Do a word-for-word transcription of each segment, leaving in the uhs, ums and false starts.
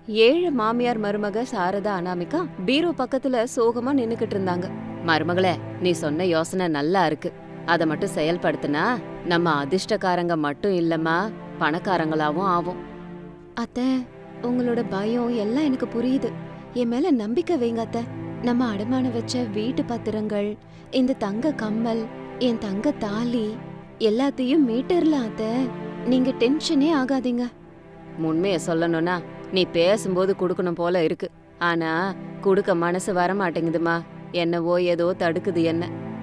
ஏழு மாமியார் மருமக சாரதா அனாமிகா பீரோ பக்கத்துல சோகமா நின்னுக்கிட்டு இருந்தாங்க. மருமகளே, நீ சொன்ன யோசனை நல்லா இருக்கு. அத மட்டும் செயல்படுத்தினா நம்ம அதிர்ஷ்டக்காரங்க மட்டும் இல்லம்மா, பணக்காரங்களாவும் ஆகும். அத்த, உங்களோட பயம் எல்லாம் எனக்கு புரியுது. என் மேல நம்பிக்கை வைங்க அத்த. நம்ம அடமானம் வச்ச வீட்டு பத்திரங்கள், இந்த தங்க கம்மல், என் தங்க தாலி எல்லாத்தையும் மீட்டர்லாம் அத்த. நீங்க டென்ஷனே ஆகாதீங்க. உண்மைய சொல்லணும்னா நீ பேசும்போது குடுக்கணும் போல இருக்கு. ஆனா குடுக்க மனசு வர மாட்டேங்குதுமா. என்னவோ ஏதோ தடுக்குது என்ன.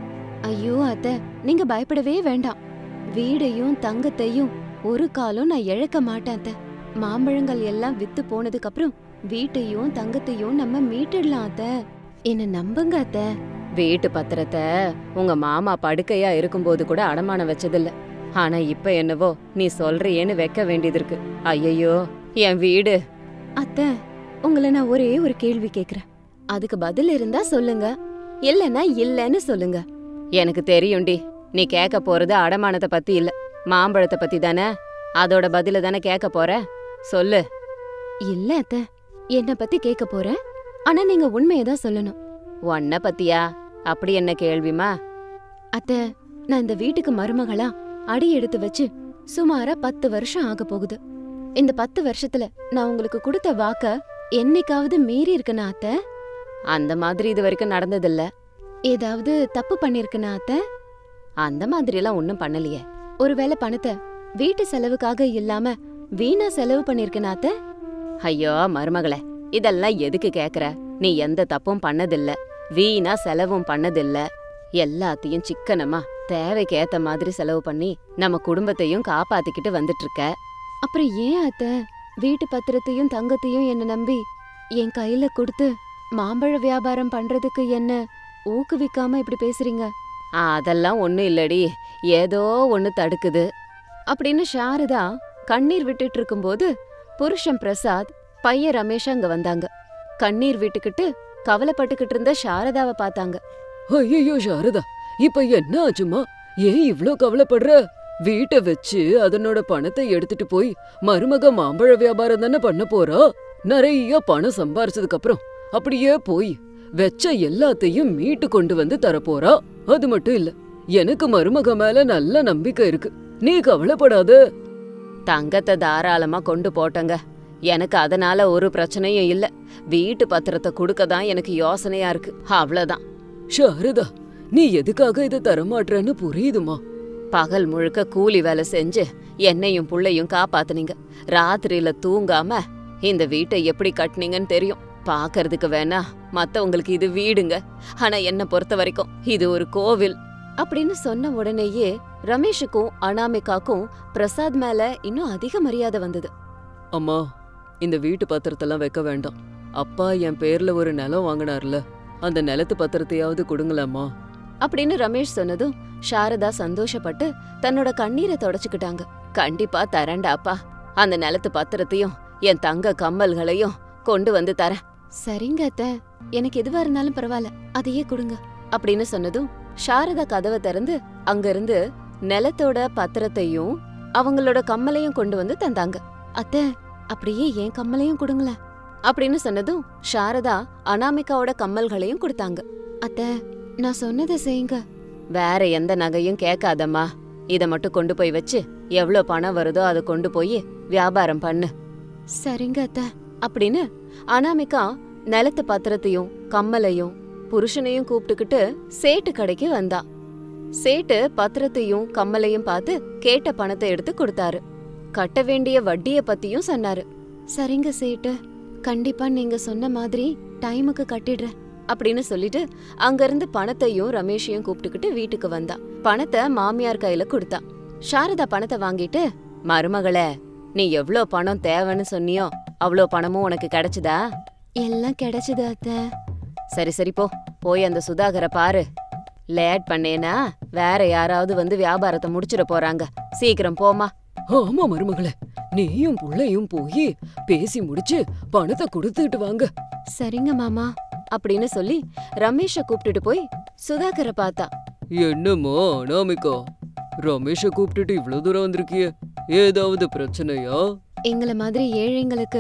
ஐயோ அத்த, நீங்க பயப்படவே வேண்டாம். வீடையும் தங்கத்தையும் ஒரு காலம் நான் இழக்க மாட்டேன் அத்த. மாம்பழங்கள் எல்லாம் வித்து போனதுக்கு அப்புறம் வீட்டையும் தங்கத்தையும் நம்ம மீட்டிடலாம் அத்த. என்ன நம்புங்க அத்த. வீட்டு பத்திரத்தை உங்க மாமா படுக்கையா இருக்கும்போது கூட அடமானம் வச்சதில்ல. ஆனா இப்ப என்னவோ நீ சொல்றியேன்னு வைக்க வேண்டியது இருக்கு. ஐயையோ, என் வீடு. அத்த, உங்களை நான் ஒரே ஒரு கேள்வி கேக்குறேன். அதுக்கு பதில் இருந்தா சொல்லுங்க, இல்லன்னா இல்லன்னு சொல்லுங்க. எனக்கு தெரியும்டி, நீ கேட்க போறது அடமானத்தை பத்தி இல்ல, மாம்பழத்தை பத்தி தானே. அதோட பதில தானே கேட்க போற, சொல்லு. இல்ல அத்த, என்ன பத்தி கேட்க போறேன். ஆனா நீங்க உண்மையதான் சொல்லணும். உன்ன பத்தியா? அப்படி என்ன கேள்விமா? அத்த, நான் இந்த வீட்டுக்கு மருமகளா அடி எடுத்து வச்சு சுமாரா பத்து வருஷம் ஆக போகுது. இந்த பத்து வருஷத்துல நான் உங்களுக்கு கொடுத்த வாக்க என்னைக்காவது மீறி இருக்கனா அத்த? அந்த மாதிரி இது வரைக்கும் நடந்ததில்ல. ஏதாவது தப்பு பண்ணிருக்கனா அத்த? அந்த மாதிரி எல்லாம் ஒண்ணும் பண்ணலையே. ஒருவேளை பணத்தை வீட்டு செலவுக்காக இல்லாம வீணா செலவு பண்ணிருக்கனா அத்த? ஐயோ மருமகளே, இதெல்லாம் எதுக்கு கேக்குற? நீ எந்த தப்பும் பண்ணதில்ல, வீணா செலவும் பண்ணதில்ல. எல்லாத்தையும் சிக்கனமா தேவைக்கு ஏத்த மாதிரி செலவு பண்ணி நம்ம குடும்பத்தையும் காப்பாத்திக்கிட்டு வந்துட்டு இருக்க. அப்புறம் ஏன் அத்த வீட்டு பத்திரத்தையும் தங்கத்தையும் என்ன நம்பி என் கையில கொடுத்து மாம்பழ வியாபாரம் பண்றதுக்கு என்ன ஊக்குவிக்காம இப்படி பேசுறீங்க? அதெல்லாம் ஒண்ணும் இல்லடி, ஏதோ ஒண்ணு தடுக்குது அப்படின்னு சாரதா கண்ணீர் விட்டுட்டு இருக்கும்போது புருஷன் பிரசாத், பையன் ரமேஷ் அங்க வந்தாங்க. கண்ணீர் விட்டுக்கிட்டு கவலைப்பட்டுக்கிட்டு இருந்த சாரதாவை பார்த்தாங்க. ஐயோ சாரதா, இப்ப என்ன ஆச்சுமா? ஏன் இவ்ளோ கவலைப்படுற? வீட்டை வச்சு அதனோட பணத்தை எடுத்துட்டு போய் மருமக மாம்பழ வியாபாரம் தானே பண்ண போறா. நிறைய பணம் சம்பாரிச்சதுக்கு அப்புறம் அப்படியே போய் வெச்ச எல்லாத்தையும் மீட்டு கொண்டு வந்து தரப்போறா. அது மட்டும் இல்ல, எனக்கு மருமக மேல நல்ல நம்பிக்கை இருக்கு. நீ கவலைப்படாத. தங்கத்தை தாராளமா கொண்டு போட்டங்க, எனக்கு அதனால ஒரு பிரச்சனையும் இல்ல. வீட்டு பத்திரத்தை கொடுக்கதான் எனக்கு யோசனையா இருக்கு, அவ்வளவுதான். சாரதா, நீ எதுக்காக இதை தரமாட்டேன்னு புரியுதுமா? பகல் முழுக்க கூலி வேலை செஞ்சு என்னையும் புள்ளையும் காப்பாத்துனீங்க. ராத்திரியில தூங்காம இந்த வீட்டை எப்படி கட்டுனீங்கன்னு தெரியும். பாக்குறதுக்கு வேணா மத்தவங்களுக்கு இது வீடுங்க, ஆனா என்ன பொறுத்த வரைக்கும் இது ஒரு கோவில் அப்படின்னு சொன்ன உடனேயே ரமேஷுக்கும் அனாமிகாக்கும் பிரசாத் மேல இன்னும் அதிக மரியாதை வந்தது. அம்மா, இந்த வீட்டு பத்திரத்தெல்லாம் வைக்க வேண்டாம். அப்பா என் பேர்ல ஒரு நிலம் வாங்கினார்ல, அந்த நிலத்து பத்திரத்தையாவது கொடுங்களேம்மா அப்படின்னு ரமேஷ் சொன்னதும் சாரதா சந்தோஷப்பட்டு தன்னோட கண்ணீரை தொடச்சுக்கிட்டாங்க. கண்டிப்பா தரேன்டாப்பா, அந்த நிலத்து பத்திரத்தையும் என் தங்க கம்மல்களையும் கொண்டு வந்து தரேன். சரிங்க அத்த, எனக்கு எதுவா இருந்தாலும் பரவாயில்ல, அதையே கொடுங்க அப்படின்னு சொன்னதும் சாரதா கதவை திறந்து அங்கிருந்து நிலத்தோட பத்திரத்தையும் அவங்களோட கம்மலையும் கொண்டு வந்து தந்தாங்க. அத்த, அப்படியே என் கம்மலையும் கொடுங்களேன் அப்படின்னு சொன்னதும் சாரதா அனாமிகாவோட கம்மல்களையும் கொடுத்தாங்க. அத்த, நான் சொன்னதை செய்யுங்க. வேற எந்த நகையும் கேட்காதம்மா, இத மட்டும் கொண்டு போய் வச்சு எவ்வளோ பணம் வருதோ அதை கொண்டு போய் வியாபாரம் பண்ணு. சரிங்க அத்த அப்படின்னு அனாமிகா நிலத்து பத்திரத்தையும் கம்மலையும் புருஷனையும் கூப்பிட்டுக்கிட்டு சேட்டு கடைக்கு வந்தா. சேட்டு பத்திரத்தையும் கம்மலையும் பார்த்து கேட்ட பணத்தை எடுத்து கொடுத்தாரு. கட்ட வேண்டிய வட்டிய பத்தியும் சொன்னாரு. சரிங்க சேட்டு, கண்டிப்பா நீங்க சொன்ன மாதிரி டைமுக்கு கட்டிடுறேன் அப்படின்னு சொல்லிட்டு அங்கிருந்து பணத்தையும் ரமேஷையும் கூப்பிட்டுக்கிட்டு வீட்டுக்கு வந்தா. பணத்தை மாமியார் கையில கொடுத்தா. சாரதா பணத்தை வாங்கிட்டு, மருமகளே, நீ எவ்ளோ பணம் தேவைன்னு சொன்னியோ அவ்வளோ பணமும் உனக்கு கிடைச்சதா? எல்லாம் கிடைச்சது அத்த. சரி சரி போ, போய் அந்த சுதாகரை பாரு. லேட் பண்ணேனா வேற யாராவது வந்து வியாபாரத்தை முடிச்சிட போறாங்க. சீக்கிரம் போமா. ஆமா மருமகளே, நீயும் புள்ளையும் போய் பேசி முடிச்சு பணத்தை கொடுத்துட்டு வாங்க. சரிங்க மாமா அப்படின்னு சொல்லி ரமேஷ கூப்பிட்டுட்டு போய் சுதாகரை பார்த்தா. என்னம்மா அனாமிகா, ரமேஷ கூப்பிட்டுட்டு இவ்வளவு தூரம் வந்திருக்கிய, ஏதாவது பிரச்சனையா? எங்கள மாதிரி ஏழைங்களுக்கு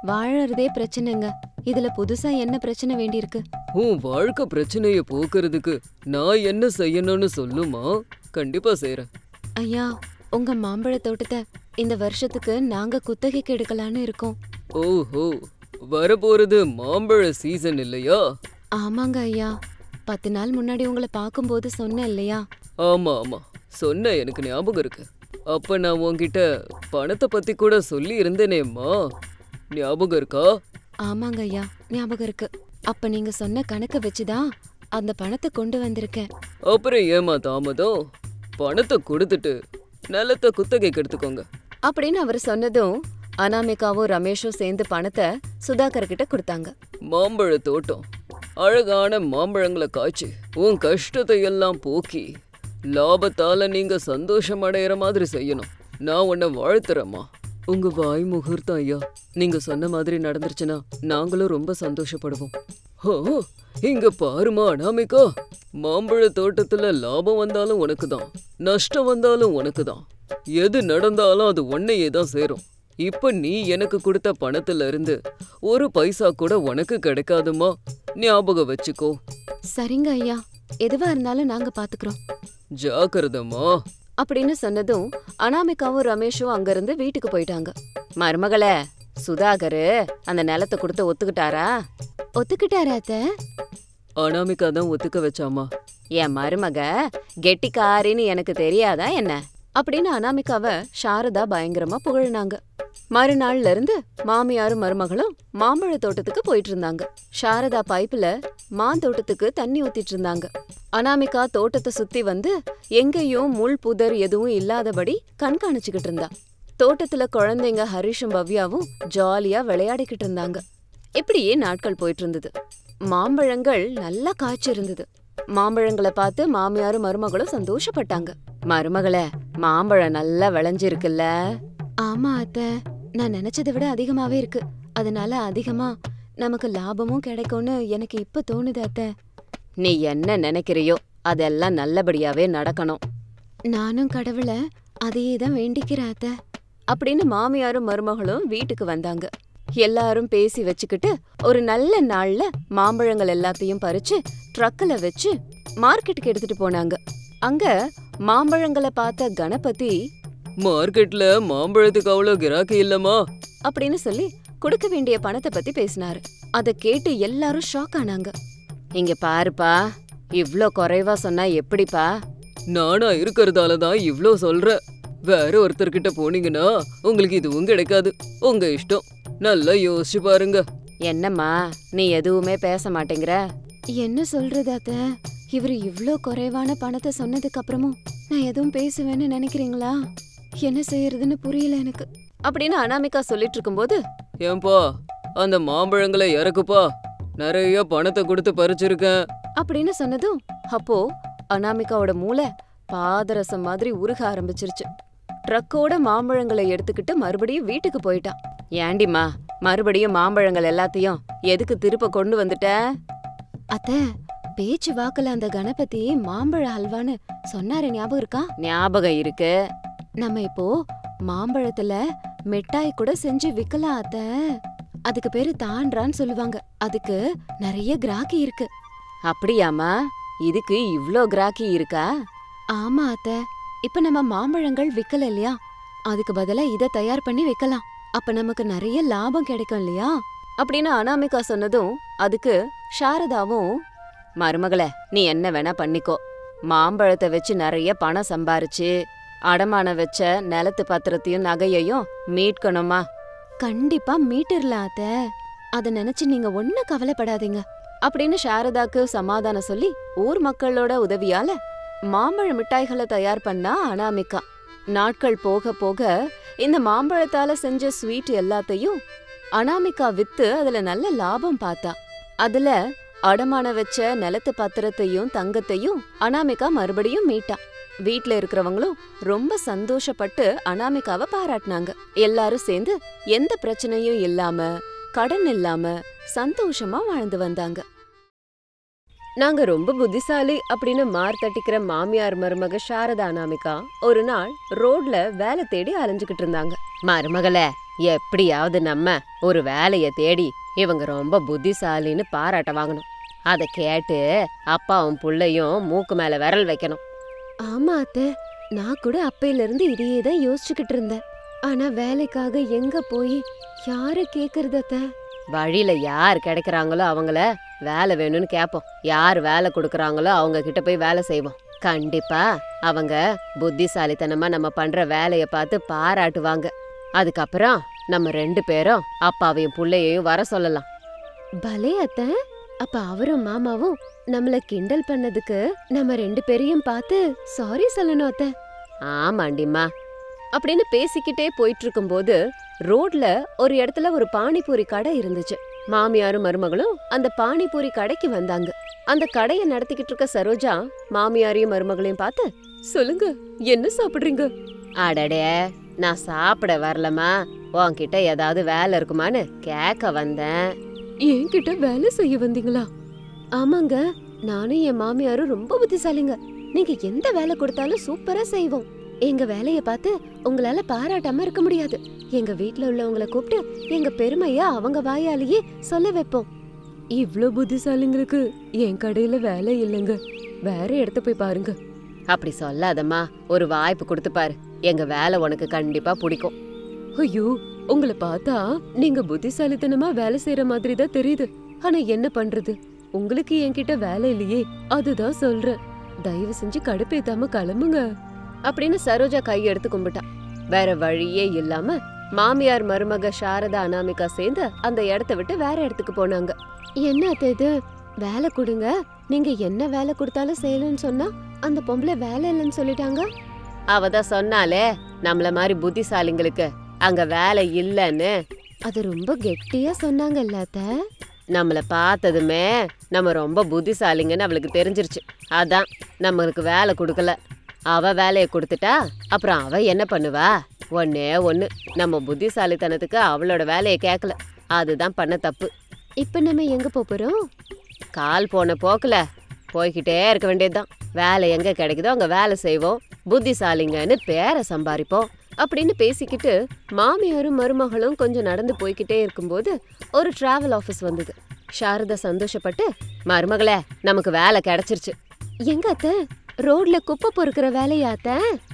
வாழறதே பிரச்சனைங்க. இதுல புதுசா என்ன பிரச்சனை வேண்டியிருக்கு? உன் வாழ்க்கை பிரச்சனைய போக்குறதுக்கு நான் என்ன செய்யணும்னு சொல்லுமா? கண்டிப்பா செய்யறேன். ஐயா, உங்க மாம்பழ தோட்டத்தை இந்த வருஷத்துக்கு நாங்க குத்தகைக்கு எடுக்கலான்னு இருக்கோம். ஓஹோ, வரப்போறது மாம்பழ சீசன் இல்லையா? ஆமாங்க ஐயா, பத்து நாள் முன்னாடி உங்களை பார்க்கும்போது சொன்னேன் இல்லையா? ஆமா ஆமா சொன்ன, எனக்கு ஞாபகம் இருக்கு. அப்ப நான் உன்கிட்ட பணத்தை பத்தி கூட சொல்லி இருந்தேனேம்மா, ஞாபகம் இருக்கா? ஆமாங்க ஐயா, ஞாபகம் இருக்கு. அப்ப நீங்க சொன்ன கணக்க வச்சுதான் அந்த பணத்தை கொண்டு வந்திருக்கேன். அப்புறம் ஏமா தாமதம்? பணத்தை கொடுத்துட்டு நிலத்தை குத்தகைக்கு எடுத்துக்கோங்க அப்படின்னு அவர் சொன்னதும் அனாமிகாவும் ரமேஷும் சேர்ந்து பணத்தை சுதாகர் கிட்ட கொடுத்தாங்க. மாம்பழ தோட்டம் அழகான மாம்பழங்களை காய்ச்சி உன் கஷ்டத்தை எல்லாம் போக்கி லாபத்தால நீங்க சந்தோஷம் அடையிற மாதிரி செய்யணும். நான் உன்னை வாழ்த்துறேம்மா. உங்க வாய் முகூர்த்தம் ஐயா. நீங்க சொன்ன மாதிரி நடந்துருச்சுன்னா நாங்களும் ரொம்ப சந்தோஷப்படுவோம். ஓ, இங்க பாருமா அனாமிகா, மாம்பழ தோட்டத்துல லாபம் வந்தாலும் உனக்கு தான், நஷ்டம் வந்தாலும் உனக்கு தான். எது நடந்தாலும் அது உன்னையே தான் சேரும். இப்ப நீ எனக்கு கொடுத்த பணத்துல இருந்து ஒரு பைசா கூட உனக்கு கிடைக்காதுமா, ஞாபகம் வச்சுக்கோ. சரிங்க ஐயா, எதுவா இருந்தாலும் நாங்க பாத்துக்கிறோம். ஜாக்கிரதம்மா அப்படின்னு சொன்னதும் அனாமிகாவும் ரமேஷும் அங்கிருந்து வீட்டுக்கு போயிட்டாங்க. மருமகளே, சுதாகரு அந்த நிலத்தை கொடுத்து ஒத்துக்கிட்டாரா? ஒத்துக்கிட்டாரா அத்தை? அனாமிகா தான் ஒத்துக்க வச்சாமா. என் மருமக கெட்டிக்காரின்னு எனக்கு தெரியாதா என்ன? அப்படின்னு அனாமிகாவை சாரதா பயங்கரமா புகழ்னாங்க. மறுநாள்ல இருந்து மாமியாரும் மருமகளும் மாம்பழ தோட்டத்துக்கு போயிட்டு இருந்தாங்க. சாரதா பைப்புல மாந்தோட்டத்துக்கு தண்ணி ஊத்திட்டு இருந்தாங்க. அனாமிகா தோட்டத்தை சுத்தி வந்து எங்கேயும் முள் புதர் எதுவும் இல்லாதபடி கண்காணிச்சுக்கிட்டு இருந்தா. தோட்டத்துல குழந்தைங்க ஹரிஷும் பவ்யாவும் ஜாலியா விளையாடிக்கிட்டு இருந்தாங்க. இப்படியே நாட்கள் போயிட்டு இருந்தது. மாம்பழங்கள் நல்லா காய்ச்சி இருந்தது. மாம்பழங்களை பார்த்து மாமியாரும் மருமகளும் சந்தோஷப்பட்டாங்க. மருமகளே, மாம்பழம் நல்லா விளைஞ்சிருக்குல்ல? ஆமா அத்தை, நான் நினைச்சதை விட அதிகமாவே இருக்கு. அதனால அதிகமா நமக்கு லாபமும் கிடைக்கும்னு எனக்கு இப்ப தோணுது அத்தை. நீ என்ன நினைக்கிறியோ அதெல்லாம் நல்லபடியாவே நடக்கணும். நானும் கடவுளை அதையே தான் வேண்டிக்கிறேன் அத்தை. அப்படின்னு மாமியாரும் மருமகளும் வீட்டுக்கு வந்தாங்க. எல்லாரும் பேசி வச்சுக்கிட்டு ஒரு நல்ல நாள்ல மாம்பழங்கள் எல்லாத்தையும் பறிச்சு ட்ரக்ல வச்சு மார்க்கெட்டுக்கு எடுத்துட்டு போனாங்க. அங்க மாம்பழங்களை பார்த்த கணபதி, மார்க்கெட்ல மாம்பழத்துக்கு அவ்வளவு கிராக்கி இல்லம்மா அப்படின்னு சொல்லி கொடுக்க வேண்டிய பணத்தை பத்தி பேசினாரு. அத கேட்டு எல்லாரும் ஷாக் ஆனாங்க. இங்க பாருப்பா, இவ்ளோ குறைவா சொன்னா எப்படிப்பா? நானா இருக்கறதால தான் இவ்ளோ சொல்ற. வேற ஒருத்தர்கிட்ட போனீங்கன்னா உங்களுக்கு இதுவும் கிடைக்காது. உங்க இஷ்டம். நல்லா யோசிச்சு பாருங்க. என்னம்மா நீ எதுவுமே பேச மாட்டேங்கிற? என்ன சொல்றது அத்தை? இவரு இவ்ளோ குறைவான பணத்தை சொன்னதுக்கு அப்புறமும் நான் எதுவும் பேசுவேன்னு நினைக்கிறீங்களா? என்ன செய்யறதுன்னு புரியல எனக்கு. அப்படின்னு அனாமிகா சொல்லிட்டு இருக்கும்போது, ஏன்பா அந்த மாம்பழங்களை இறக்குப்பா, நிறைய பணத்தை கொடுத்து பறிச்சிருக்கேன் அப்படின்னு சொன்னதும் அப்போ அனாமிகாவோட மூளை பாதரசம் மாதிரி உருக ஆரம்பிச்சிருச்சு. ட்ரக்கோட மாம்பழங்களை எடுத்துக்கிட்டு மறுபடியும் வீட்டுக்கு போயிட்டான். ஏண்டிமா, மறுபடியும் மாம்பழங்கள் எல்லாத்தையும் எதுக்கு திருப்ப கொண்டு வந்துட்ட? அத்தை, பேச்சு வாக்குல அந்த கணபதி மாம்பழ ஹல்வான்னு சொன்னாரு, ஞாபகம் இருக்கா? ஞாபகம் இருக்கு. நம்ம இப்போ மாம்பழத்துல மிட்டாய் கூட செஞ்சு விக்கலாம் அத்தை. அதுக்கு பேரு தாண்டான்னு சொல்லுவாங்க. அதுக்கு நிறைய கிராக்கி இருக்கு. அப்படியாமா? இதுக்கு இவ்ளோ கிராக்கி இருக்கா? ஆமா அத்தை. இப்ப நம்ம மாம்பழங்கள் விக்கல இல்லையா, அதுக்கு பதிலா இத தயார் பண்ணி வைக்கலாம். அப்ப நமக்கு நிறைய லாபம் கிடைக்கும் இல்லையா? அப்படின்னு அனாமிகா சொன்னதும் அதுக்கு சாரதாவும், மருமகளே நீ என்ன வேணா பண்ணிக்கோ, மாம்பழத்தை வச்சு நிறைய பணம் சம்பாரிச்சு அடமான வச்ச நிலத்து பத்திரத்தையும் நகையையும் மீட்கணுமா? கண்டிப்பா மீட்டிரலாம் அத்தை. அத நினைச்சு நீங்க ஒன்னும் கவலைப்படாதீங்க அப்படின்னு சாரதாக்கு சமாதானம் சொல்லி ஊர் மக்களோட உதவியால மாம்பழ மிட்டாய்களை தயார் பண்ணா அனாமிகா. நாட்கள் போக போக இந்த மாம்பழத்தால செஞ்ச ஸ்வீட் எல்லாத்தையும் அனாமிகா வித்து அதுல நல்ல லாபம் பார்த்தா. அதுல அடமான வச்ச நிலத்து பத்திரத்தையும் தங்கத்தையும் அனாமிகா மறுபடியும் மீட்டா. வீட்ல இருக்கிறவங்களும் ரொம்ப சந்தோஷப்பட்டு அனாமிகாவை பாராட்டினாங்க. எல்லாரும் சேர்ந்து எந்த பிரச்சனையும் இல்லாம கடன் இல்லாம சந்தோஷமா வாழ்ந்து வந்தாங்க. நாங்க ரொம்ப புத்திசாலி அப்படின்னு மார் தட்டிக்கிற மாமியார் மருமக சாரதா அனாமிகா ஒரு நாள் ரோட்ல வேலை தேடி அலைஞ்சுக்கிட்டு இருந்தாங்க. மருமகளே, எப்படியாவது நம்ம ஒரு வேலைய தேடி இவங்க ரொம்ப புத்திசாலின்னு பாராட்ட வாங்கணும். அத கேட்டு அப்பாவும் புள்ளையும் மூக்கு மேல விரல் வைக்கணும். ஆமா அத்தை, நான் கூட அப்பையில இருந்து இதையே தான் யோசிச்சுக்கிட்டு இருந்தேன். ஆனா வேலைக்காக எங்க போய் யார கேக்குறது அத்தை? வழியில யார் கிடைக்கிறாங்களோ அவங்கள வேலை வேணும்னு கேட்போம். யார் வேலை கொடுக்கறாங்களோ அவங்க கிட்ட போய் வேலை செய்வோம். கண்டிப்பா அவங்க புத்திசாலித்தனமா நம்ம பண்ற வேலைய பார்த்து பாராட்டுவாங்க. அதுக்கப்புறம் நம்ம ரெண்டு பேரும் அப்பாவையும் புள்ளையையும் வர சொல்லலாம். பலே அத்தை, அப்ப அவரும் மாமாவும் நம்மள கிண்டல் பண்ணதுக்கு நம்ம ரெண்டு பேரையும் பார்த்து சாரி சொல்லணும் அத்தை. ஆமாண்டிம்மா. அப்படின்னு பேசிக்கிட்டே போயிட்டு இருக்கும்போது ரோட்ல ஒரு இடத்துல ஒரு பானிபூரி கடை இருந்துச்சு. மாமியாரும் மருமகளும் அந்த பானிபூரி கடைக்கு வந்தாங்க. அந்த கடையை நடத்திக்கிட்டு இருக்க சரோஜா மாமியாரையும் மருமகளையும் பார்த்து, சொல்லுங்க, என்ன சாப்பிடுறீங்க? அடடே, நான் சாப்பிட வரலமா, உன்கிட்ட ஏதாவது வேலை இருக்குமான்னு கேட்க வந்தேன். என்கிட்ட வேலை செய்ய வந்தீங்களா? ஆமாங்க, நானும் என் மாமியாரும் ரொம்ப புத்திசாலிங்க. நீங்க எந்த வேலை கொடுத்தாலும் சூப்பரா செய்வோம். எங்க வேலைய பார்த்து உங்களால பாராட்டாம இருக்க முடியாது. எங்க வீட்ல உள்ளவங்கள கூப்பிட்டு எங்க பெருமையா அவங்க வாயாலேயே சொல்ல வைப்போம். இவ்ளோ புத்திசாலிங்களுக்கு என் கடையில வேலை இல்லைங்க, வேற இடத்த போய் பாருங்க. அப்படி சொல்லாதம்மா, ஒரு வாய்ப்பு கொடுத்து பாரு, எங்க வேலை உனக்கு கண்டிப்பா பிடிக்கும். ஐயோ, உங்களை பார்த்தா நீங்க புத்திசாலித்தனமா வேலை செய்யற மாதிரி தான் தெரியுது. ஆனா என்ன பண்றது, உங்களுக்கு என்கிட்ட வேலை இல்லையே, அதுதான் சொல்றேன். தயவு செஞ்சு கடுப்பேத்தாம கிளம்புங்க அப்படின்னு சரோஜா கையெடுத்து கும்பிட்டா. வேற வழியே இல்லாம மாமியார் மருமக சாரதா அனாமிகா சேர்ந்து அந்த இடத்த விட்டு வேற இடத்துக்கு போனாங்க. என்ன இது, வேலை கொடுங்க, நீங்க என்ன வேலை கொடுத்தாலும் செய்யலன்னு சொன்னா அந்த பொம்பளை வேலை இல்லைன்னு சொல்லிட்டாங்க. அவதான் சொன்னாலே நம்மள மாதிரி புத்திசாலிங்களுக்கு அங்க வேலை இல்லன்னு. அது ரொம்ப கெட்டியா சொன்னாங்கல்ல அத்தை. நம்மள பார்த்ததுமே நம்ம ரொம்ப புத்திசாலிங்கன்னு அவளுக்கு தெரிஞ்சிருச்சு. அதான் நம்மளுக்கு வேலை கொடுக்கல. அவ வேலையை கொடுத்துட்டா அப்புறம் அவ என்ன பண்ணுவா? ஒன்னே ஒண்ணு, நம்ம புத்திசாலித்தனத்துக்கு அவளோட வேலையை கேட்கல, அதுதான் பண்ண தப்பு. இப்ப நம்ம எங்க போறோம்? கால் போன போக்குல போய்கிட்டே இருக்க வேண்டியதுதான். வேலை எங்க கிடைக்குதோ அங்க வேலை செய்வோம், புத்திசாலிங்கன்னு பேரை சம்பாதிப்போம் அப்படின்னு பேசிக்கிட்டு மாமியாரும் மருமகளும் கொஞ்சம் நடந்து போய்கிட்டே இருக்கும்போது ஒரு டிராவல் ஆபீஸ் வந்தது. சாரதா சந்தோஷப்பட்டு, மருமகளே, நமக்கு வேலை கிடைச்சிருச்சு. எங்க அத்தை? ரோட்ல குப்பை பொறுக்கிற வேலையாத்த?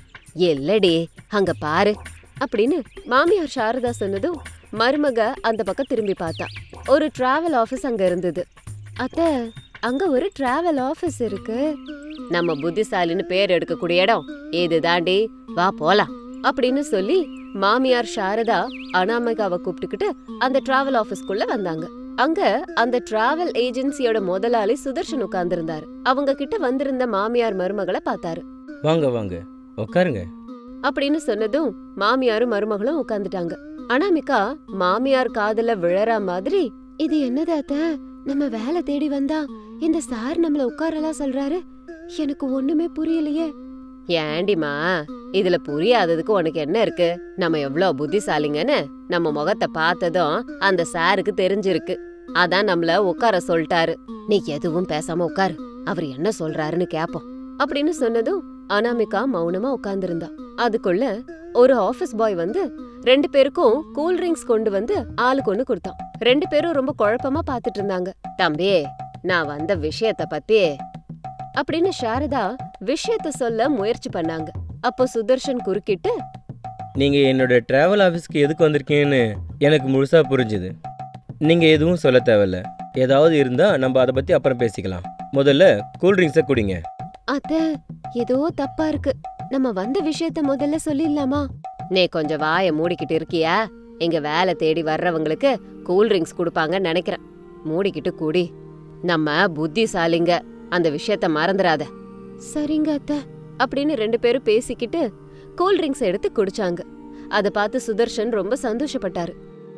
இல்லடி, அங்க பாரு அப்படின்னு மாமியார் சாரதா சொன்னதும் மருமக அந்த பக்கம் திரும்பி பார்த்தா. ஒரு டிராவல் ஆபீஸ் அங்க இருந்தது. அத்த, அங்க ஒரு டிராவல் ஆபீஸ் இருக்கு. நம்ம புத்திசாலின்னு பேர் எடுக்கக்கூடிய இடம் இது தாண்டி, வா போலாம் அப்படின்னு சொல்லி மாமியார் சாரதா அனாமிகாவை கூப்பிட்டுக்கிட்டு அந்த டிராவல் ஆபீஸ்க்குள்ள வந்தாங்க. அங்க அந்த டிராவல் ஏஜென்சியோட முதலாளி சுதர்ஷன் உட்கார்ந்து இருந்தாரு. அவங்க கிட்ட வந்திருந்த மாமியார் மருமகளை பார்த்தாரு. வாங்க வாங்க உட்காருங்க அப்படின்னு சொன்னதும் மாமியாரும் மருமகளும் உட்கார்ந்துட்டாங்க. அனாமிகா மாமியார் காதுல விழற மாதிரி, இது என்னது அத்த, நம்ம வேலை தேடி வந்தா இந்த சார் நம்மள உட்காரலாம் சொல்றாரு, எனக்கு ஒண்ணுமே புரியலையே. ஏண்டிமா, இதுல புரியாததுக்கு உனக்கு என்ன இருக்கு? நம்ம எவ்வளவு புத்திசாலிங்கன்னு நம்ம முகத்தை பார்த்ததும் அந்த சாருக்கு தெரிஞ்சிருக்கு. அதான் நம்மள உட்கார சொல்லிட்டாரு. நீ எதுவும் பேசாம உட்காரு, அவர் என்ன சொல்றாருன்னு கேப்போம் அப்படின்னு சொன்னதும் அனாமிகா மௌனமா உட்கார்ந்திருந்தா. அதுக்குள்ள ஒரு ஆபீஸ் பாய் வந்து ரெண்டு பேருக்கும் கூல் ட்ரிங்க்ஸ் கொண்டு வந்து ஆளுக்கு ஒண்ணு கொடுத்தான். ரெண்டு பேரும் ரொம்ப குழப்பமா பாத்துட்டு இருந்தாங்க. தம்பி, நான் வந்த விஷயத்த பத்தி அப்படின்னு சாரதா விஷயத்த சொல்ல முயற்சி பண்ணாங்க. அப்போ சுதர்ஷன் குறுக்கிட்டு, நீங்க என்னோட டிராவல் ஆஃபீஸ்க்கு எதுக்கு வந்திருக்கீங்கன்னு எனக்கு முழுசா புரிஞ்சுது. நீங்க எதுவும் சொல்ல தேவையில்ல, ஏதாவது இருந்தா நம்ம அதை பத்தி அப்புறம் பேசிக்கலாம். முதல்ல கூல்ட்ரிங்க்ஸை குடிங்க. அத்த, ஏதோ தப்பா இருக்கு, நம்ம வந்த விஷயத்த முதல்ல சொல்லிடலாமா? நீ கொஞ்சம் வாயை மூடிக்கிட்டு இருக்கியா? இங்க வேலை தேடி வர்றவங்களுக்கு கூல்ட்ரிங்க்ஸ் கொடுப்பாங்கன்னு நினைக்கிறேன். மூடிக்கிட்டு குடி, நம்ம புத்திசாலிங்க, அந்த விஷயத்த மறந்துடாத. சரிங்க அத்த அப்படின்னு ரெண்டு பேரும் பேசிக்கிட்டு கூல்ட்ரிங்க்ஸ் எடுத்து குடிச்சாங்க. அதை பார்த்து சுதர்ஷன் ரொம்ப சந்தோஷப்பட்டாரு.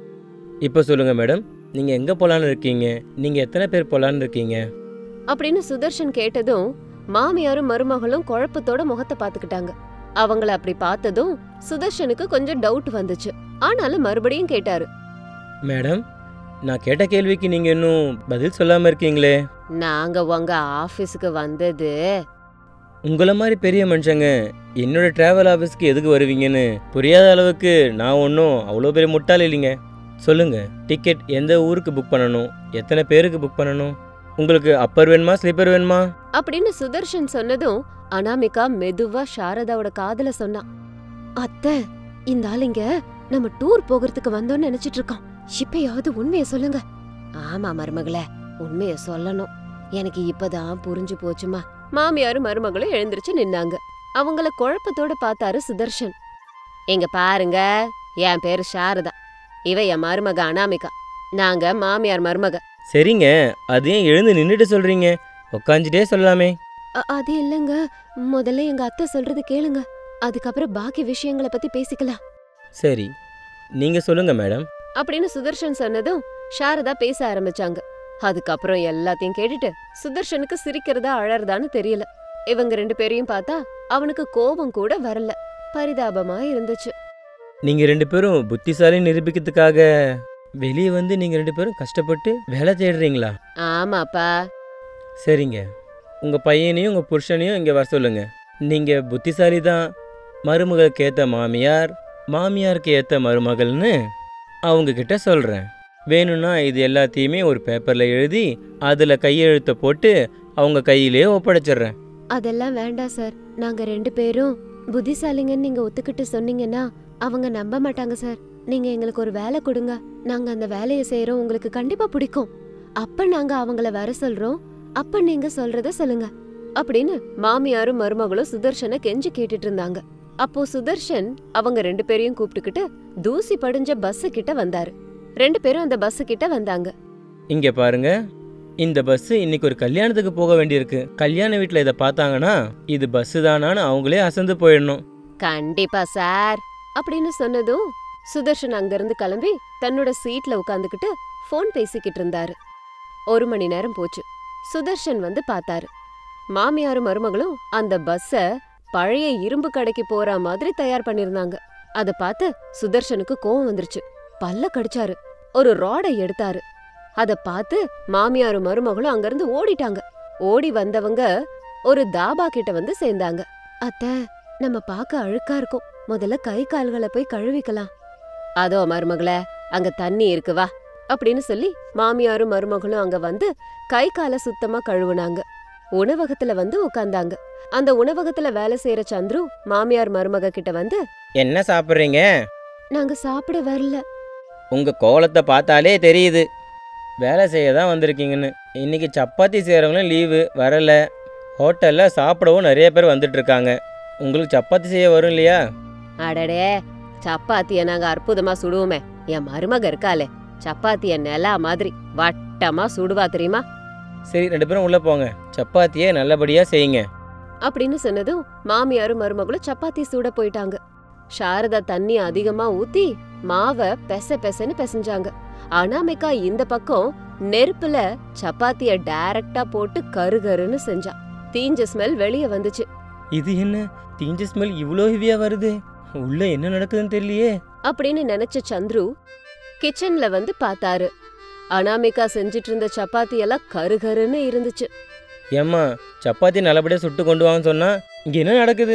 இப்போ சொல்லுங்க மேடம், நீங்க எங்க போலான்னு இருக்கீங்க? நீங்க எத்தனை பேர் போலான்னு இருக்கீங்க அப்படின்னு சுதர்ஷன் கேட்டதும் மாமியாரும் மருமகளும் குழப்பத்தோட முகத்தை பாத்துக்கிட்டாங்க. அவங்கள அப்படி பார்த்ததும் சுதர்ஷனுக்கு கொஞ்சம் டவுட் வந்துச்சு. ஆனாலும் மறுபடியும் கேட்டாரு. மேடம், நான் கேட்ட கேள்விக்கு நீங்க இன்னும் பதில் சொல்லாம இருக்கீங்களே. நாங்க உங்க ஆபீஸுக்கு வந்தது உங்களை மாதிரி பெரிய மனுஷங்க என்னோட டிராவல் ஆஃபீஸ்க்கு எதுக்கு வருவீங்கன்னு புரியாத அளவுக்கு நான் ஒன்றும் அவ்வளோ பெரிய முட்டாள் இல்லைங்க. சொல்லுங்கள், டிக்கெட் எந்த ஊருக்கு புக் பண்ணணும், எத்தனை பேருக்கு புக் பண்ணணும், உங்களுக்கு அப்பர் வேணுமா ஸ்லீப்பர் வேணுமா அப்படின்னு சுதர்ஷன் சொன்னதும் அனாமிகா மெதுவா சாரதாவோட காதுல சொன்னான். அத்தை, இந்த ஆளுங்க நம்ம டூர் போகிறதுக்கு வந்தோம்னு நினைச்சிட்டு இருக்கோம். இப்பயாவது உண்மைய சொல்லுங்க. ஆமா மருமகளே, உண்மைய சொல்லணும். எனக்கு இப்பதான் புரிஞ்சு போச்சுமா. மாமியாரும் மருமகளும் எழுந்திருச்சு நின்னாங்க. அவங்கள குழப்பத்தோட பார்த்தாரு சுதர்ஷன். எங்க பாருங்க, என் பேரு சாரதா, இவ என் மருமக அனாமிகா, நாங்க மாமியார் மருமக. சரிங்க, அது ஏன் எழுந்து நின்றுட்டு சொல்கிறீங்க? உக்காந்துட்டே சொல்லலாமே. அ- அது இல்லங்க, முதல்ல எங்க அத்தை சொல்றது கேளுங்க, அதுக்கப்புறம் பாக்கி விஷயங்களை பத்தி பேசிக்கலாம் சரி, நீங்கள் சொல்லுங்கள் மேடம். அப்படின்னு சுதர்ஷன் சொன்னதும் சாரதா பேச ஆரம்பிச்சாங்க. அதுக்கப்புறம் எல்லாத்தையும் கேட்டுட்டு சுதர்ஷனுக்கு சிரிக்கிறதா அழறதான்னு தெரியல. இவங்க ரெண்டு பேரையும் பார்த்தா அவனுக்கு கோபம் கூட வரல, பரிதாபமா இருந்துச்சு. நீங்கள் ரெண்டு பேரும் புத்திசாலி நிரூபிக்கிறதுக்காக வெளியே வந்து நீங்கள் ரெண்டு பேரும் கஷ்டப்பட்டு வேலை தேடுறீங்களா? ஆமாப்பா. சரிங்க, உங்கள் பையனையும் உங்கள் புருஷனையும் இங்கே வர சொல்லுங்க. நீங்கள் புத்திசாலி தான், மருமகளுக்கு ஏற்ற மாமியார், மாமியாருக்கு ஏற்ற மருமகள்னு அவங்கக்கிட்ட சொல்கிறேன். வேணும்னா இது எல்லாத்தையுமே ஒரு பேப்பரில் எழுதி அதில் கையெழுத்தை போட்டு அவங்க கையிலே ஒப்படைச்சிட்றேன். அதெல்லாம் வேண்டாம் சார், நாங்க ரெண்டு பேரும் புத்திசாலிங்கன்னு நீங்க ஒத்துக்கிட்டு சொன்னீங்கன்னா அவங்க நம்ப மாட்டாங்க சார். நீங்க எங்களுக்கு ஒரு வேலை கொடுங்க, நாங்க அந்த வேலையை செய்யறோம், உங்களுக்கு கண்டிப்பா பிடிக்கும். அப்ப நாங்க அவங்கள வர சொல்றோம், அப்ப நீங்க சொல்றத சொல்லுங்க அப்படின்னு மாமியாரும் மருமகளும் சுதர்ஷனை கெஞ்சி கேட்டுட்டு இருந்தாங்க. அப்போ சுதர்ஷன் அவங்க ரெண்டு பேரையும் கூப்பிட்டுக்கிட்டு தூசி படிஞ்ச பஸ் கிட்ட வந்தாரு. ரெண்டு பேரும் அந்த பஸ் கிட்ட வந்தாங்க. இங்கே பாருங்க, இந்த பஸ்ஸு இன்னைக்கு ஒரு கல்யாணத்துக்கு போக வேண்டியிருக்கு. கல்யாண வீட்டில் இதை பார்த்தாங்கன்னா இது பஸ்ஸு தானான்னு அவங்களே அசந்து போயிடணும். கண்டிப்பா சார் அப்படின்னு சொன்னதும் சுதர்ஷன் அங்கிருந்து கிளம்பி தன்னோட சீட்ல உட்காந்துக்கிட்டு போன் பேசிக்கிட்டு இருந்தாரு. ஒரு மணி நேரம் போச்சு. சுதர்ஷன் வந்து பார்த்தாரு. மாமியாரும் மருமகளும் அந்த பஸ்ஸ பழைய இரும்பு கடைக்கு போற மாதிரி தயார் பண்ணிருந்தாங்க. அத பார்த்து சுதர்ஷனுக்கு கோவம் வந்துருச்சு. பல்ல கடிச்சாரு. ஒரு ராடை எடுத்தாரு. அத பார்த்து மாமியாரும் மருமகளும் அங்கிருந்து ஓடிட்டாங்க. ஓடி வந்தவங்க ஒரு தாபா கிட்ட வந்து சேர்ந்தாங்க. அத்தை, நம்ம பார்க்க அழுக்கா இருக்கோம், முதல்ல கை கால்களை போய் கழுவிக்கலாம். அதோ மருமகளே, அங்க தண்ணி இருக்கு வா அப்படின்னு சொல்லி மாமியாரும் மருமகளும் அங்க வந்து கை காலை சுத்தமா கழுவுனாங்க. உணவகத்துல வந்து உட்கார்ந்தாங்க. அந்த உணவகத்துல வேலை செய்யற சந்துரு மாமியார் மருமக கிட்ட வந்து, என்ன சாப்பிட்றீங்க? நாங்க சாப்பிட வரல. உங்கள் கோலத்தை பார்த்தாலே தெரியுது வேலை செய்ய தான் வந்திருக்கீங்கன்னு. இன்றைக்கி சப்பாத்தி செய்கிறவங்களும் லீவு வரலை. ஹோட்டலில் சாப்பிடவும் நிறைய பேர் வந்துட்டுருக்காங்க. உங்களுக்கு சப்பாத்தி செய்ய வரும் இல்லையா? அடடே, சப்பாத்திய நாங்க அற்புதமா சுடுவோமே. என் மருமக இருக்காளே, சப்பாத்திய நிலா மாதிரி வட்டமா சுடுவா தெரியுமா? சரி, ரெண்டு பேரும் உள்ளே போங்க, சப்பாத்தியை நல்லபடியாக செய்யுங்க அப்படின்னு சொன்னதும் மாமியாரும் மருமகளும் சப்பாத்தி சுட போயிட்டாங்க. சாரதா தண்ணி அதிகமா ஊத்தி மாவை பெச பெசன்னு பெசஞ்சாங்க. அனாமிகா இந்த பக்கம் நெருப்புல சப்பாத்திய டைரக்டா போட்டு கருகருன்னு செஞ்சா. தீஞ்ச ஸ்மெல் வெளியே வந்துச்சு. இது என்ன தீஞ்ச ஸ்மெல் இவ்வளோ ஹெவியாக வருது? உள்ள என்ன நடக்குதுன்னு தெரியலையே அப்படின்னு நினைச்ச சந்துரு கிச்சன்ல வந்து பார்த்தாரு. அனாமிகா செஞ்சிட்டு இருந்த சப்பாத்தி எல்லாம் கருகருன்னு இருந்துச்சு. ஏம்மா, சப்பாத்தி நல்லபடியாக சுட்டு கொண்டு வாங்கன்னு சொன்னா இங்கே என்ன நடக்குது?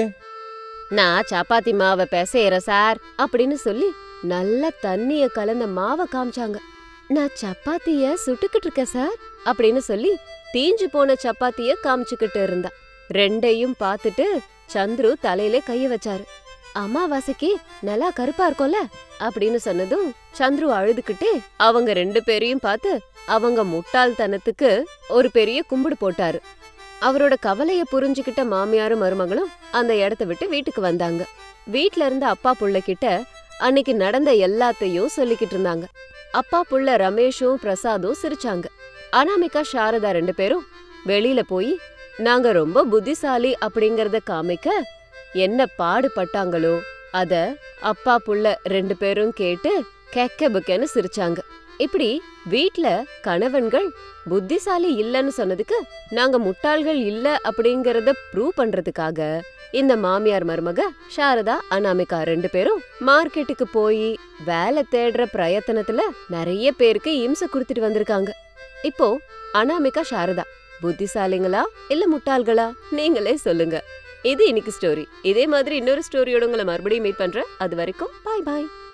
நான் சப்பாத்தி மாவை பெசையற சார் அப்படின்னு சொல்லி நல்ல தண்ணிய கலந்த மாவை காமிச்சாங்க. நான் சப்பாத்திய சுட்டுக்கிட்டு இருக்கேன் சார் அப்படின்னு சொல்லி தீஞ்சு போன சப்பாத்திய காமிச்சுக்கிட்டு இருந்தா. ரெண்டையும் பார்த்துட்டு சந்துரு தலையிலே கைய வச்சாரு. அமாவாசைக்கு நல்லா கருப்பா இருக்கும்ல அப்படின்னு சொன்னதும் சந்துரு அழுதுகிட்டே அவங்க ரெண்டு பேரையும் பார்த்து அவங்க முட்டாள்தனத்துக்கு ஒரு பெரிய கும்பிடு போட்டாரு. அவரோட கவலைய புரிஞ்சுக்கிட்ட மாமியாரும் மருமகளும் அந்த இடத்த விட்டு வீட்டுக்கு வந்தாங்க. வீட்ல இருந்த அப்பா புள்ள கிட்ட அன்னைக்கு நடந்த எல்லாத்தையும் சொல்லிக்கிட்டு இருந்தாங்க. அப்பா புள்ள ரமேஷும் பிரசாதும் சிரிச்சாங்க. அனாமிகா சாரதா ரெண்டு பேரும் வெளியில போய் நாங்க ரொம்ப புத்திசாலி அப்படிங்கறத காமிக்க என்ன பாடுபட்டாங்களோ அத அப்பா புள்ள ரெண்டு பேரும் கேட்டு கெக்க புக்கன்னு சிரிச்சாங்க. இப்படி வீட்ல கணவன்கள் புத்திசாலி இல்லன்னு சொன்னதுக்கு நாங்க முட்டாள்கள் இல்ல அப்படிங்கறத ப்ரூவ் பண்றதுக்காக இந்த மாமியார் மருமக சாரதா அனாமிகா ரெண்டு பேரும் மார்க்கெட்டுக்கு போய் வேலை தேடுற பிரயத்தனத்துல நிறைய பேருக்கு இம்சை கொடுத்துட்டு வந்திருக்காங்க. இப்போ அனாமிகா சாரதா புத்திசாலிங்களா இல்ல முட்டாள்களா? நீங்களே சொல்லுங்க. இது இன்னைக்கு ஸ்டோரி. இதே மாதிரி இன்னொரு ஸ்டோரியோட உங்களை மறுபடியும் மீட் பண்றேன். அது வரைக்கும் பாய் பாய்.